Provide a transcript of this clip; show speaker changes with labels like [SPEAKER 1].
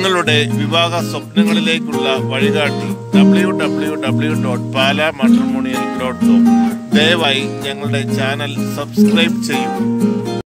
[SPEAKER 1] നിങ്ങളുടെ വിവാഹ സ്വപ്നങ്ങളിലേക്കുള്ള വഴികാട്ടി www.palamatrimonial.com. ദയവായി ഞങ്ങളുടെ ചാനൽ സബ്സ്ക്രൈബ് ചെയ്യൂ.